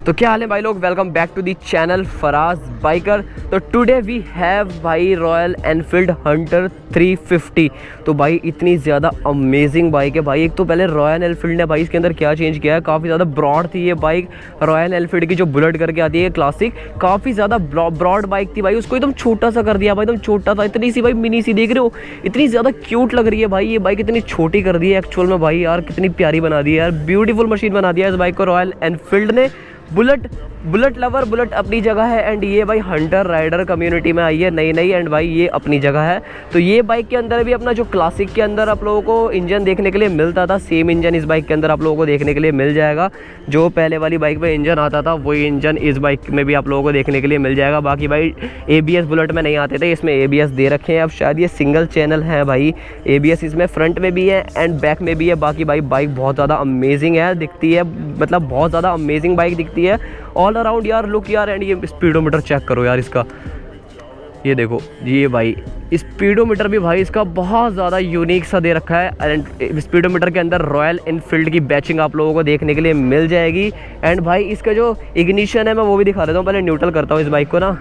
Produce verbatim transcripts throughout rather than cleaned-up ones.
तो क्या हाल है भाई लोग, welcome back to the channel Faraz biker. तो टुडे वी हैव भाई Royal Enfield Hunter three fifty. तो भाई इतनी ज़्यादा अमेजिंग बाइक है भाई। एक तो पहले रॉयल एनफील्ड ने भाई इसके अंदर क्या चेंज किया है, काफ़ी ज़्यादा ब्रॉड थी ये बाइक। रॉयल एनफील्ड की जो बुलेट करके आती है क्लासिक, काफ़ी ज़्यादा ब्रॉड बाइक थी भाई, उसको एकदम छोटा सा कर दिया भाई, एकदम छोटा सा, इतनी सी भाई मिनी सी, देख रहे हो इतनी ज़्यादा क्यूट लग रही है भाई। ये बाइक इतनी छोटी कर दी है एक्चुअल में भाई, यार कितनी प्यारी बना दी है यार, ब्यूटीफुल मशीन बना दिया है इस बाइक को रॉयल एनफील्ड ने। बुलेट बुलेट लवर, बुलेट अपनी जगह है एंड ये भाई हंटर राइडर कम्युनिटी में आई है नई नई एंड भाई ये अपनी जगह है। तो ये बाइक के अंदर भी अपना जो क्लासिक के अंदर आप लोगों को इंजन देखने के लिए मिलता था, सेम इंजन इस बाइक के अंदर आप लोगों को देखने के लिए मिल जाएगा। जो पहले वाली बाइक पे इंजन आता था वही इंजन इस बाइक में भी आप लोगों को देखने के लिए मिल जाएगा। बाकी भाई ए बी एस बुलेट में नहीं आते थे, इसमें ए बी एस दे रखे हैं। अब शायद ये सिंगल चैनल है भाई, ए बी एस इसमें फ्रंट में भी है एंड बैक में भी है। बाकी भाई बाइक बहुत ज़्यादा अमेजिंग है, दिखती है मतलब बहुत ज़्यादा अमेजिंग बाइक दिखती है ऑल अराउंड यार। लुक यार, एंड ये स्पीडोमीटर चेक करो यार इसका, ये देखो ये भाई स्पीडोमीटर भी भाई इसका बहुत ज़्यादा यूनिक सा दे रखा है। एंड स्पीडोमीटर के अंदर रॉयल एनफील्ड की बैचिंग आप लोगों को देखने के लिए मिल जाएगी। एंड भाई इसका जो इग्निशन है मैं वो भी दिखा देता हूँ, पहले न्यूट्रल करता हूँ इस बाइक को ना।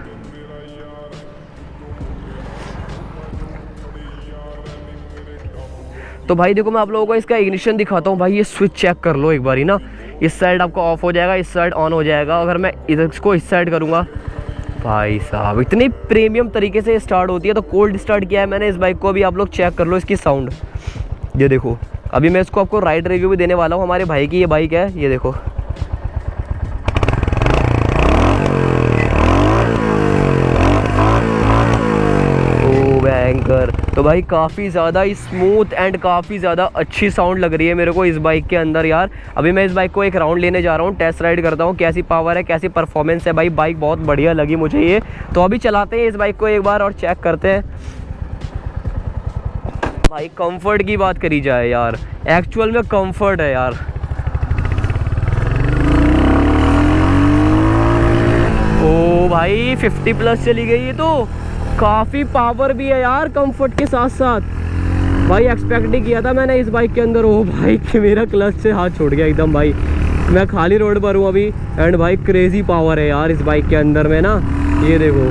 तो भाई देखो मैं आप लोगों को इसका इग्निशन दिखाता हूँ भाई, ये स्विच चेक कर लो एक बारी ना, इस साइड आपको ऑफ हो जाएगा, इस साइड ऑन हो जाएगा। अगर मैं इधर इसको इस साइड करूँगा भाई साहब इतनी प्रीमियम तरीके से स्टार्ट होती है। तो कोल्ड स्टार्ट किया है मैंने इस बाइक को, अभी आप लोग चेक कर लो इसकी साउंड, ये देखो। अभी मैं इसको आपको राइड रिव्यू भी देने वाला हूँ, हमारे भाई की ये बाइक है, ये देखो। एंकर तो भाई काफ़ी ज़्यादा स्मूथ एंड काफ़ी ज़्यादा अच्छी साउंड लग रही है मेरे को इस बाइक के अंदर यार। अभी मैं इस बाइक को एक राउंड लेने जा रहा हूँ, टेस्ट राइड करता हूँ कैसी पावर है, कैसी परफॉर्मेंस है भाई। बाइक बहुत बढ़िया लगी मुझे ये, तो अभी चलाते हैं इस बाइक को एक बार और चेक करते हैं। भाई कंफर्ट की बात करी जाए यार, एक्चुअल में कंफर्ट है यार। ओ भाई फिफ्टी प्लस चली गई है, तो काफ़ी पावर भी है यार कंफर्ट के साथ साथ। भाई एक्सपेक्ट नहीं किया था मैंने इस बाइक के अंदर। ओ भाई कि मेरा क्लच से हाथ छोड़ गया एकदम भाई, मैं खाली रोड पर हूँ अभी। एंड भाई क्रेजी पावर है यार इस बाइक के अंदर में ना, ये देखो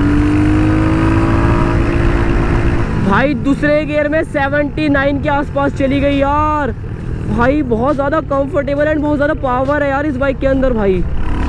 भाई दूसरे गियर में सेवेंटी नाइन के आसपास चली गई यार। भाई बहुत ज़्यादा कंफर्टेबल एंड बहुत ज़्यादा पावर है यार इस बाइक के अंदर भाई।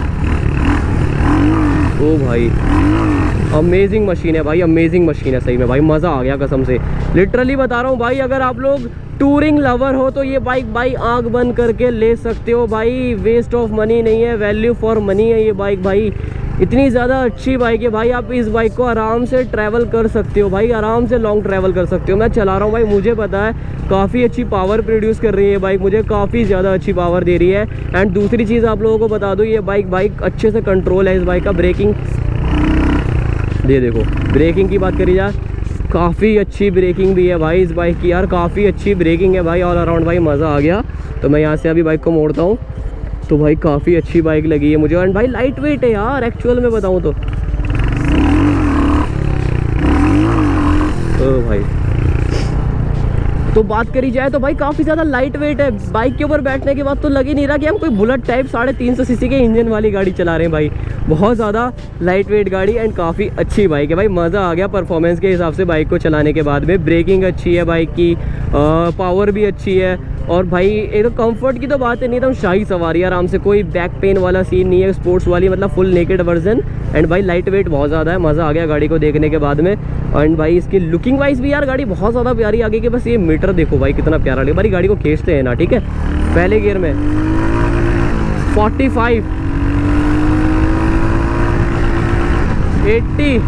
ओ भाई अमेजिंग मशीन है भाई, अमेजिंग मशीन है सही में भाई, मज़ा आ गया कसम से, लिटरली बता रहा हूँ भाई। अगर आप लोग टूरिंग लवर हो तो ये बाइक भाई आंख बंद करके ले सकते हो भाई, वेस्ट ऑफ मनी नहीं है, वैल्यू फॉर मनी है ये बाइक भाई। इतनी ज़्यादा अच्छी बाइक है भाई, आप इस बाइक को आराम से ट्रैवल कर सकते हो भाई, आराम से लॉन्ग ट्रैवल कर सकते हो। मैं चला रहा हूँ भाई, मुझे पता है काफ़ी अच्छी पावर प्रोड्यूस कर रही है बाइक, मुझे काफ़ी ज़्यादा अच्छी पावर दे रही है। एंड दूसरी चीज़ आप लोगों को बता दूँ, ये बाइक बाइक अच्छे से कंट्रोल है इस बाइक का। ब्रेकिंग ये देखो, ब्रेकिंग की बात करी जाए काफ़ी अच्छी ब्रेकिंग भी है भाई इस बाइक की यार, काफ़ी अच्छी ब्रेकिंग है भाई ऑल अराउंड भाई, मज़ा आ गया। तो मैं यहाँ से अभी बाइक को मोड़ता हूँ, तो भाई काफ़ी अच्छी बाइक लगी है मुझे। एंड भाई लाइट वेट है यार एक्चुअल में बताऊँ तो। ओ भाई तो बात करी जाए तो भाई काफ़ी ज़्यादा लाइट वेट है, बाइक के ऊपर बैठने के बाद तो लग ही नहीं रहा कि हम कोई बुलेट टाइप साढ़े तीन सौ सीसी के इंजन वाली गाड़ी चला रहे हैं भाई। बहुत ज़्यादा लाइट वेट गाड़ी एंड काफ़ी अच्छी बाइक है भाई, मज़ा आ गया परफॉर्मेंस के हिसाब से बाइक को चलाने के बाद में। ब्रेकिंग अच्छी है बाइक की, आ, पावर भी अच्छी है। और भाई एक तो कंफर्ट की तो बात है नहीं, एकदम शाही सवारी आराम से, कोई बैक पेन वाला सीन नहीं है, स्पोर्ट्स वाली मतलब फुल नेकेड वर्जन। एंड भाई लाइट वेट बहुत ज़्यादा है, मज़ा आ गया गाड़ी को देखने के बाद में। एंड भाई इसकी लुकिंग वाइज भी यार गाड़ी बहुत ज़्यादा प्यारी आगे के, बस ये मीटर देखो भाई कितना प्यारा लगे। भाई गाड़ी को खींचते हैं ना, ठीक है, पहले गियर में फोर्टी फाइव, एट्टी,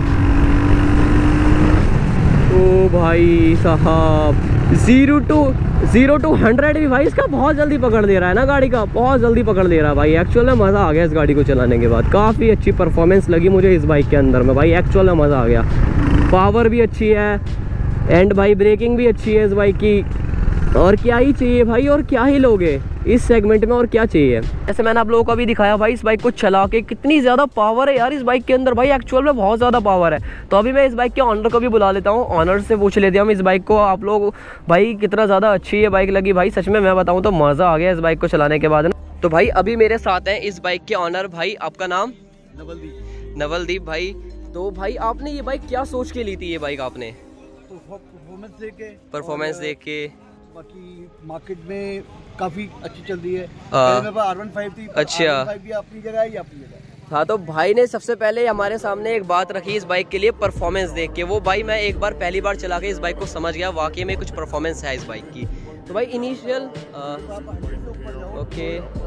ओ भाई साहब zero to zero to hundred भी भाई इसका बहुत जल्दी पकड़ ले रहा है ना, गाड़ी का बहुत जल्दी पकड़ ले रहा है भाई। एक्चुअल में मज़ा आ गया इस गाड़ी को चलाने के बाद, काफ़ी अच्छी परफॉर्मेंस लगी मुझे इस बाइक के अंदर में भाई, एक्चुअल में मज़ा आ गया। पावर भी अच्छी है एंड भाई ब्रेकिंग भी अच्छी है इस बाइक की। और क्या ही चाहिए भाई, और क्या ही लोगे इस सेगमेंट में, और क्या चाहिए। जैसे मैंने आप लोगों को अभी दिखाया भाई इस बाइक को चला के कितनी ज़्यादा पावर है यार इस बाइक के अंदर भाई, एक्चुअल में बहुत ज़्यादा पावर है। तो अभी मैं इस बाइक के ऑनर को भी बुला लेता हूँ, ऑनर से पूछ लेते हैं हम इस बाइक को, आप लोग भाई कितना ज़्यादा अच्छी ये बाइक लगी भाई। सच में मैं बताऊँ तो मज़ा आ गया इस बाइक को चलाने के बाद। तो भाई अभी मेरे साथ हैं इस बाइक के ऑनर भाई, आपका नाम? नवलदीप। नवलदीप भाई। तो भाई आपने ये बाइक क्या सोच के ली थी? ये बाइक आपने परफॉर्मेंस देख के परफॉर्मेंस देख के बाकी मार्केट में काफी अच्छी चल रही है। आ, मेरे पास आर वन फाइव थी। अच्छा। आर वन फाइव भी अपनी जगह है, ये अपनी जगह है। हाँ, तो भाई ने सबसे पहले हमारे सामने एक बात रखी इस बाइक के लिए, परफॉर्मेंस देख के। वो भाई मैं एक बार पहली बार चला के इस बाइक को समझ गया वाकई में कुछ परफॉर्मेंस है इस बाइक की। तो भाई इनिशियल ओके,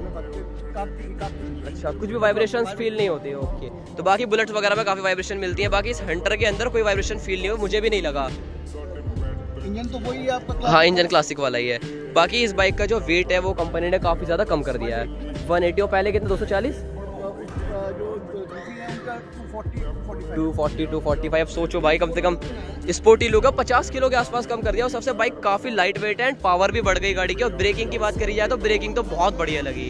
अच्छा, कुछ भी वाइब्रेशंस फील नहीं होते? ओके। तो बाकी बुलेट्स वगैरह में काफ़ी वाइब्रेशन मिलती है, बाकी इस हंटर के अंदर कोई वाइब्रेशन फील नहीं हो, मुझे भी नहीं लगा। इंजन तो वही है आपका? हाँ, इंजन क्लासिक वाला ही है। बाकी इस बाइक का जो वेट है वो कंपनी ने काफ़ी ज़्यादा कम कर दिया है। वन एटी और पहले कितने, दो सौ चालीस, two forty, two forty five. सोचो भाई, कम से कम स्पोर्टी लुक है, पचास किलो के आसपास कम कर दिया। और सबसे बाइक काफ़ी लाइट वेट है एंड पावर भी बढ़ गई गाड़ी की। और ब्रेकिंग की बात करी जाए तो ब्रेकिंग तो बहुत बढ़िया लगी।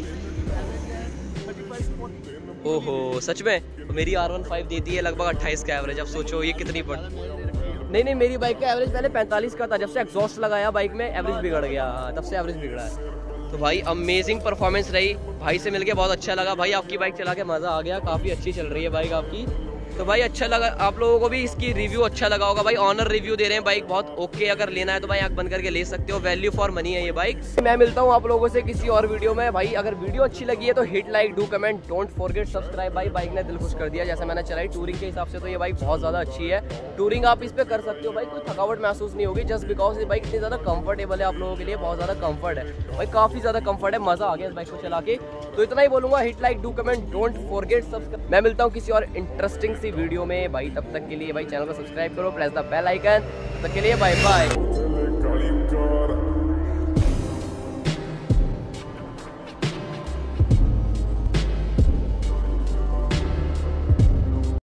ओहो, सच में? तो मेरी आर वन फाइव देती है लगभग अट्ठाईस का एवरेज। अब सोचो ये कितनी बढ़। नहीं नहीं, मेरी बाइक का एवरेज पहले पैंतालीस का था, जब से एग्जॉस्ट लगाया बाइक में एवरेज बिगड़ गया। हाँ, तब से एवरेज बिगड़ा है। तो भाई अमेजिंग परफॉर्मेंस रही, भाई से मिलके बहुत अच्छा लगा। भाई आपकी बाइक चला के मज़ा आ गया, काफ़ी अच्छी चल रही है बाइक आपकी। तो भाई अच्छा लगा, आप लोगों को भी इसकी रिव्यू अच्छा लगा होगा। भाई ऑनर रिव्यू दे रहे हैं, बाइक बहुत ओके। अगर लेना है तो भाई आँख बंद करके ले सकते हो, वैल्यू फॉर मनी है ये बाइक। मैं मिलता हूँ आप लोगों से किसी और वीडियो में। भाई अगर वीडियो अच्छी लगी है तो hit like, do comment, don't forget subscribe. भाई बाइक ने दिल खुश कर दिया, जैसे मैंने चलाई टूरिंग के हिसाब से तो ये बाइक बहुत ज़्यादा अच्छी है। टूरिंग आप इस पर कर सकते हो भाई, कोई थकावट महसूस नहीं होगी, जस्ट बिकॉज ये बाइक इतनी ज़्यादा कंफर्टेबल है। आप लोगों के लिए बहुत ज़्यादा कंफर्ट है भाई, काफ़ी ज़्यादा कंफर्ट है, मज़ा आ गया इस बाइक को चला के। तो इतना ही बोलूँगा, hit like, do comment, don't forget subscribe. मैं मिलता हूँ किसी और इंटरेस्टिंग सी वीडियो में भाई, तब तक के लिए भाई चैनल को सब्सक्राइब करो, प्रेस द बेल आइकन। तब तक के लिए बाय बाय।